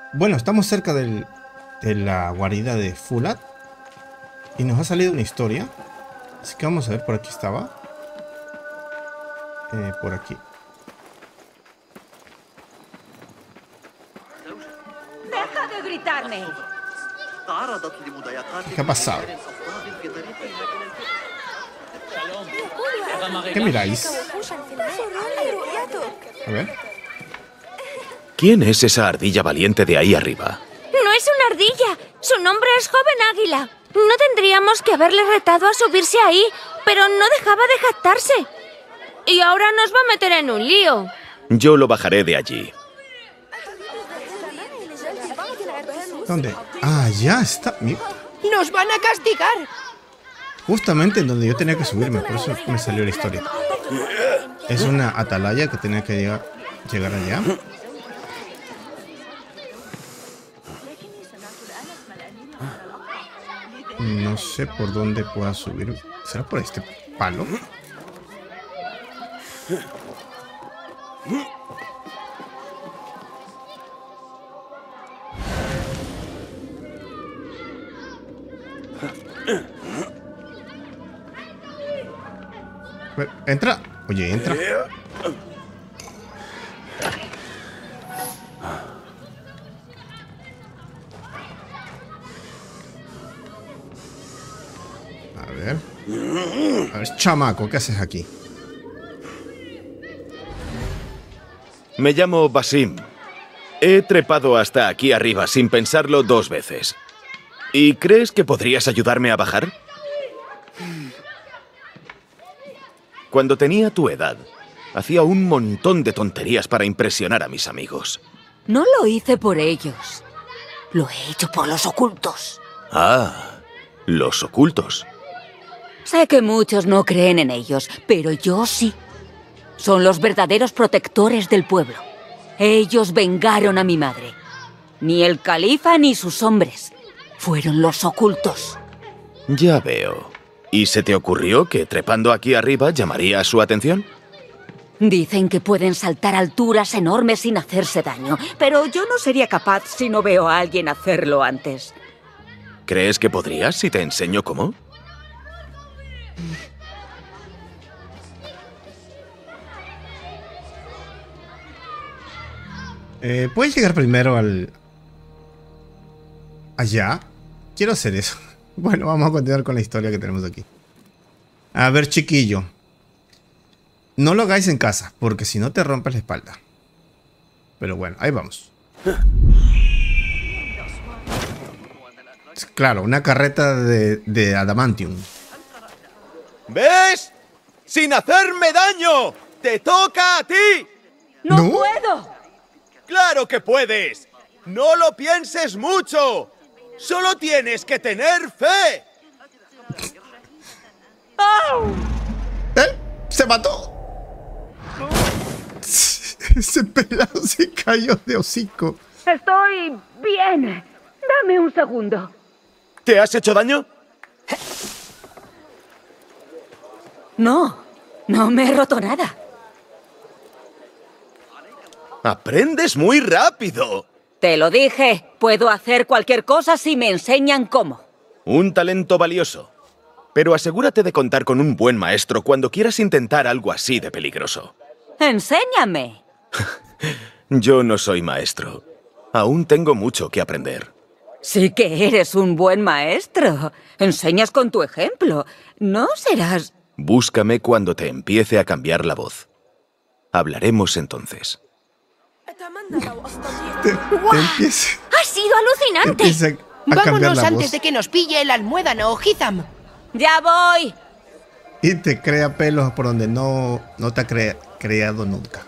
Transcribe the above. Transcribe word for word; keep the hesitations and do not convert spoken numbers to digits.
Bueno, estamos cerca del, de la guarida de Fulat. Y nos ha salido una historia. Así que vamos a ver, por aquí estaba. Eh, por aquí. ¡Deja de gritarme! ¿Qué ha pasado? ¿Qué miráis? A ver. ¿Quién es esa ardilla valiente de ahí arriba? No es una ardilla. Su nombre es Joven Águila. No tendríamos que haberle retado a subirse ahí, pero no dejaba de jactarse. Y ahora nos va a meter en un lío. Yo lo bajaré de allí. ¿Dónde? Ah, ya está. Mira. ¡Nos van a castigar! Justamente en donde yo tenía que subirme, por eso me salió la historia. Es una atalaya que tenía que llegar, llegar allá. No sé por dónde pueda subir. ¿Será por este palo? Entra. Oye, entra. A ver. A ver, chamaco, ¿qué haces aquí? Me llamo Basim. He trepado hasta aquí arriba sin pensarlo dos veces. ¿Y crees que podrías ayudarme a bajar? Cuando tenía tu edad, hacía un montón de tonterías para impresionar a mis amigos. No lo hice por ellos. Lo he hecho por los ocultos. Ah, los ocultos. Sé que muchos no creen en ellos, pero yo sí. Son los verdaderos protectores del pueblo. Ellos vengaron a mi madre. Ni el califa ni sus hombres. Fueron los ocultos. Ya veo. ¿Y se te ocurrió que trepando aquí arriba llamaría su atención? Dicen que pueden saltar alturas enormes sin hacerse daño, pero yo no sería capaz si no veo a alguien hacerlo antes. ¿Crees que podrías si te enseño cómo? Eh, ¿Puedes llegar primero al... allá? Quiero hacer eso. Bueno, vamos a continuar con la historia que tenemos aquí. A ver, chiquillo. No lo hagáis en casa, porque si no te rompes la espalda. Pero bueno, ahí vamos. Claro, una carreta de, de adamantium. ¿Ves? ¡Sin hacerme daño! ¡Te toca a ti! ¡No, ¿No? puedo! ¡Claro que puedes! ¡No lo pienses mucho! ¡Solo tienes que tener fe! ¿Eh? ¡Se mató! Ese pelado se cayó de hocico. Estoy bien. Dame un segundo. ¿Te has hecho daño? No, no me he roto nada. ¡Aprendes muy rápido! Te lo dije, puedo hacer cualquier cosa si me enseñan cómo. Un talento valioso. Pero asegúrate de contar con un buen maestro cuando quieras intentar algo así de peligroso. ¡Enséñame! Yo no soy maestro. Aún tengo mucho que aprender. Sí que eres un buen maestro. Enseñas con tu ejemplo. No serás... Búscame cuando te empiece a cambiar la voz. Hablaremos entonces. Te, te empieza, ¡Ha sido alucinante! te empieza a cambiar Vámonos la antes voz. de que nos pille el almuédano, Hitham. ¡Ya voy! Y te crea pelos por donde no, no te ha crea- creado nunca.